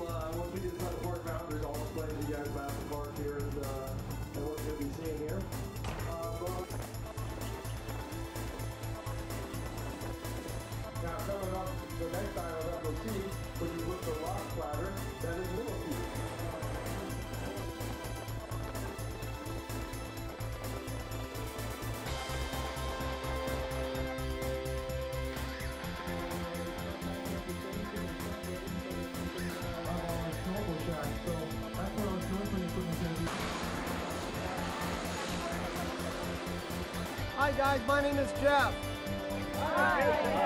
once we get inside the park boundaries, I'll explain to you guys about the park here and what you'll be seeing here. Now coming up, the next item that you'll see, which is with the rock splatter, that is millipede. Hi guys, my name is Jeff. Hi.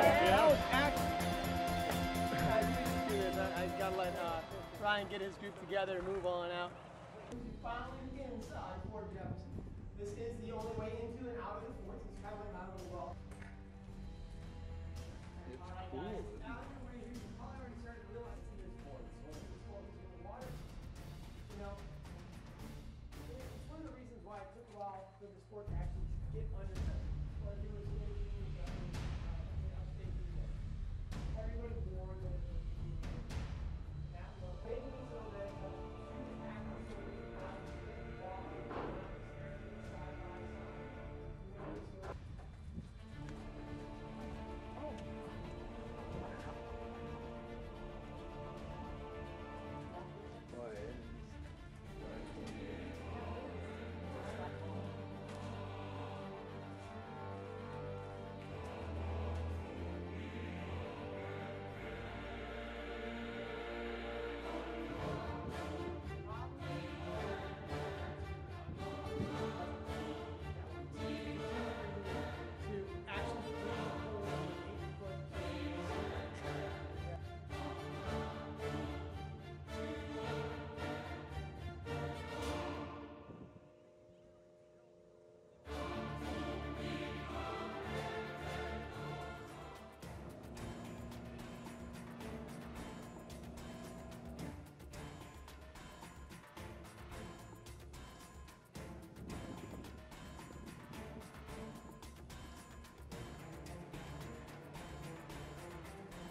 I gotta let Ryan get his group together and move on out. Finally get inside Fort Jefferson. This is the only way into and out of the fort. It's kind of like out of the wall. It's cool. Now that you're right here, you probably already started to realize it's in this fort. This fort is in the water. You know, it's one of the reasons why it took a while for this fort to actually get under the but it was upstate New York. Everybody warned that it would be that low. Mainly so that huge hackers so they could not walk side by side.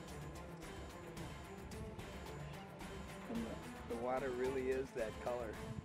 The water really is that color.